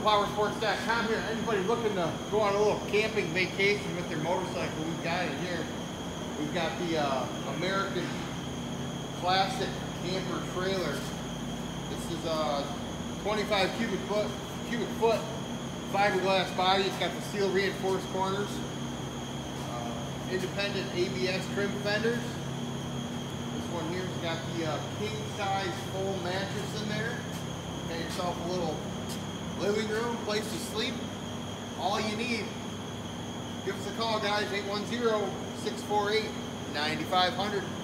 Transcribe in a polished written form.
GoPowersports.com here. Anybody looking to go on a little camping vacation with their motorcycle, we've got it here. We've got the American Classic Camper Trailer. This is a 25 cubic foot fiberglass body. It's got the steel reinforced corners, independent ABS trim fenders. This one here's got the king size full mattress in there. Got yourself a little living room, place to sleep. All you need. Give us a call, guys. 810-648-9500.